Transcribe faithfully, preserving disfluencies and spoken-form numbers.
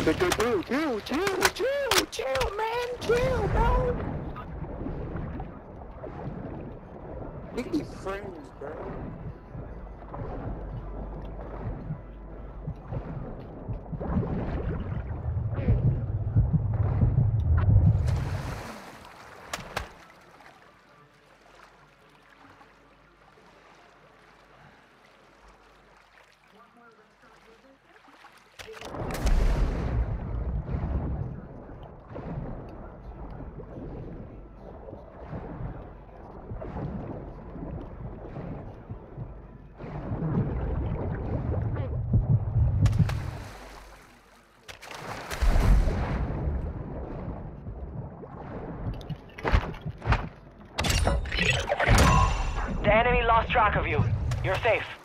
Chill, chill, chill, chill, chill, chill, man, chill, bro. Look at these friends, bro. The enemy lost track of you. You're safe.